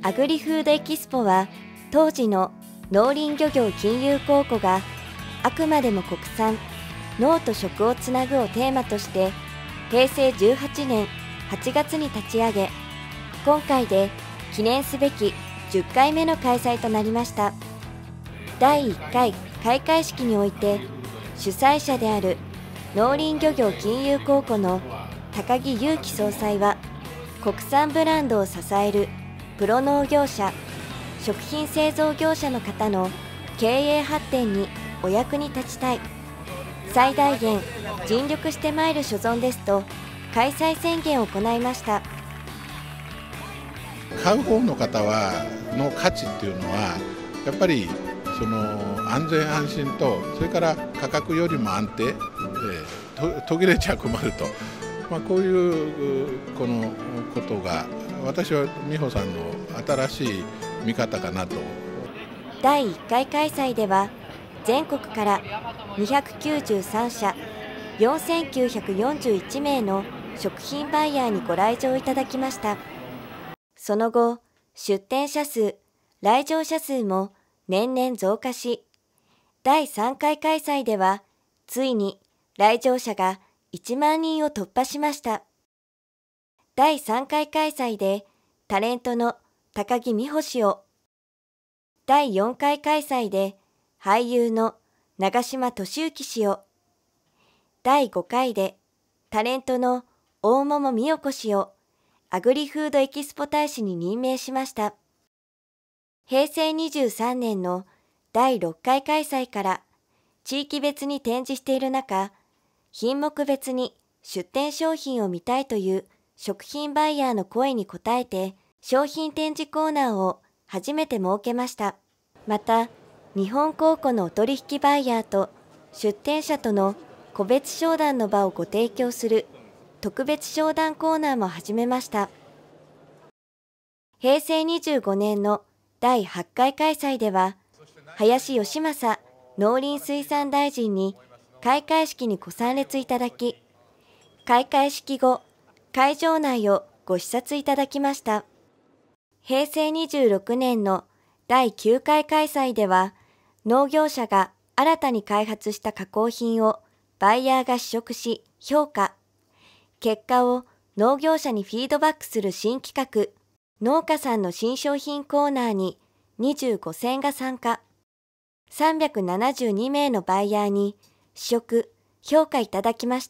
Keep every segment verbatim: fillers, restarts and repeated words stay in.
アグリフードエキスポは、当時の農林漁業金融公庫があくまでも国産、農と食をつなぐをテーマとしてへいせいじゅうはちねんはちがつに立ち上げ、今回で記念すべきじゅっかいめの開催となりました。だいいっかい開会式において、主催者である農林漁業金融公庫の高木祐樹総裁は、国産ブランドを支えるプロ農業者、食品製造業者の方の経営発展にお役に立ちたい、最大限尽力してまいる所存ですと開催宣言を行いました。 買う方の方はの価値っていうのはやっぱりその安全安心と、それから価格よりも安定、えー、途切れちゃ困ると、まあ、こういうこのことが私は美穂さんの新しい見方かなと。 だいいっかい開催では全国からにひゃくきゅうじゅうさんしゃよんせんきゅうひゃくよんじゅういちめいの食品バイヤーにご来場いただきました。その後、出店者数、来場者数も年々増加し、だいさんかい開催ではついに来場者がいちまんにんを突破しました。だいさんかい開催でタレントの高木美帆氏を、だいよんかい開催で俳優の長嶋俊之氏を、だいごかいでタレントの大桃美代子氏をアグリフードエキスポ大使に任命しました。へいせいにじゅうさんねんのだいろっかい開催から地域別に展示している中、品目別に出店商品を見たいという食品バイヤーの声に応えて、商品展示コーナーを初めて設けました。また、日本公庫のお取引バイヤーと出店者との個別商談の場をご提供する特別商談コーナーも始めました。へいせいにじゅうごねんのだいはちかい開催では、林芳正農林水産大臣に開会式にご参列いただき、開会式後、会場内をご視察いただきました。へいせいにじゅうろくねんのだいきゅうかい開催では、農業者が新たに開発した加工品をバイヤーが試食し評価。結果を農業者にフィードバックする新企画、農家さんの新商品コーナーににじゅうごせんが参加。さんびゃくななじゅうにめいのバイヤーに試食、評価いただきました。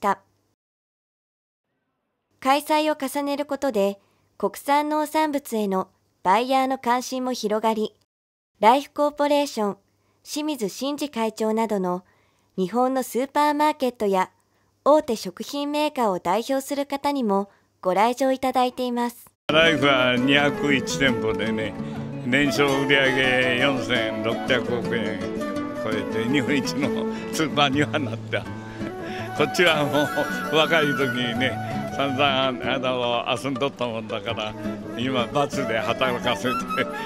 開催を重ねることで、国産農産物へのバイヤーの関心も広がり、ライフコーポレーション、清水慎二会長などの日本のスーパーマーケットや大手食品メーカーを代表する方にもご来場いただいています。 ライフはにひゃくいちてんぽでね、年商売上よんせんろっぴゃくおくえん超えて日本一のスーパーにはなった。こっちはもう若い時にね、散々あの遊んどったもんだから、今罰で働かせて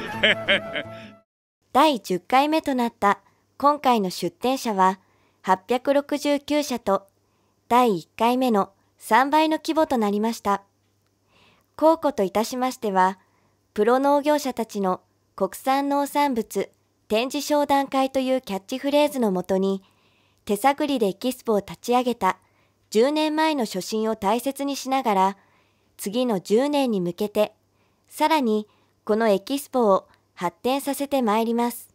だいじゅっかいめとなった今回の出展者ははっぴゃくろくじゅうきゅうしゃとだいいっかいめのさんばいの規模となりました。公庫といたしましては、プロ農業者たちの国産農産物展示商談会というキャッチフレーズのもとに、手探りでエキスポを立ち上げたじゅうねんまえの初心を大切にしながら、次のじゅうねんに向けて、さらにこのエキスポを発展させてまいります。